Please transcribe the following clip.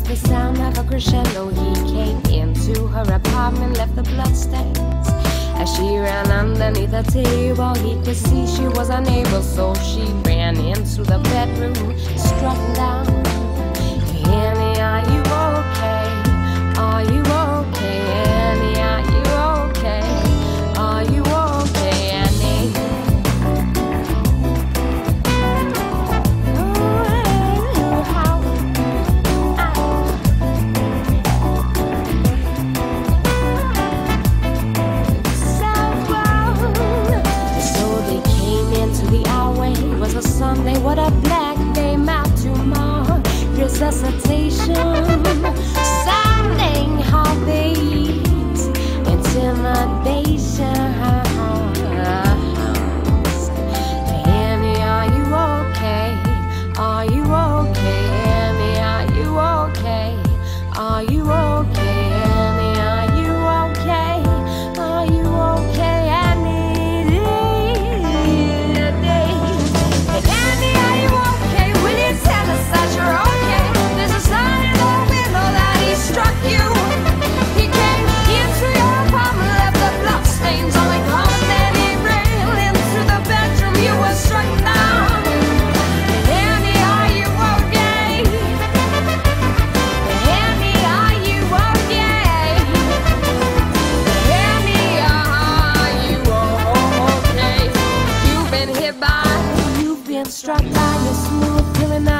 the sound of a crescendo. He came into her apartment, left the bloodstains. As she ran underneath the table, he could see she was unable, so she ran into the bedroom, struck down. Annie, are you okay? Are you okay, Annie? Are you okay? Are you okay, Annie? A Sunday, what a black day map to mark resuscitation, sounding heartbeats, intimidation. Annie, are you okay? Are you okay, Annie? Are you okay? Are you okay, Annie? Are you okay? Are you okay, Annie? Struck you. He came into your apartment, left the bloodstains on the carpet, then he ran into the bedroom. You were struck down. Annie, are you okay? Annie, are you okay? Annie, are you okay? You've been hit by, you've been struck by your smooth criminal.